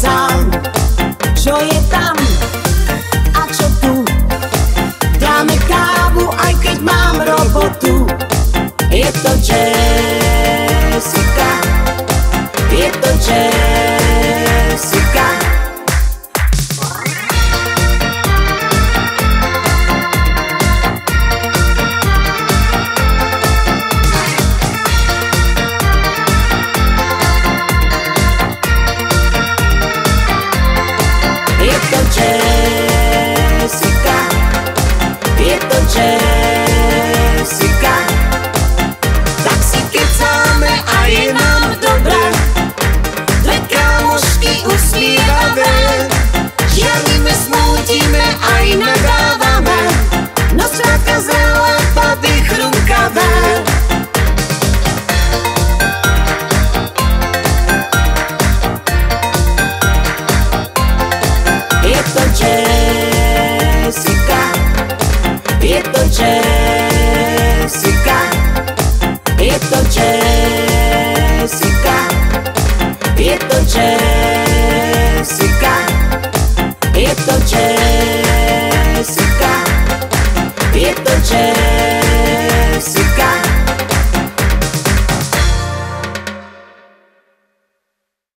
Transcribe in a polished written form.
sám. Čo je tam a čo tu? Dáme kávu, aj keď mám robotu. Je to Jessica, je to Jessica. Je to Jessica, je to Jessica. Tak si kecáme a je nám dobré, dve kámošky usmívavé. Žiarlíme, smútime aj nadávame, no zkrátka zrelé baby chrumkavé. Je to Jessica, je to Jessica, je to Jessica, je to Jessica.